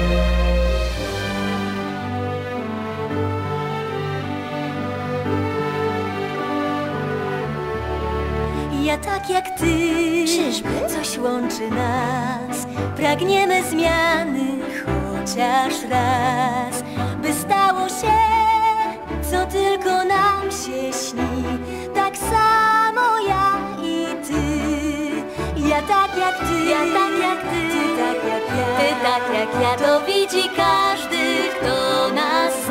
Ja tak jak ty. Czyżby? Coś łączy nas. Pragniemy zmiany chociaż raz, by stało się, co tylko nam się śni. Tak samo ja i ty. Ja tak jak ty. Ja tak jak ty. Ty tak jak ja. Ty tak jak ja. To widzi każdy, kto nas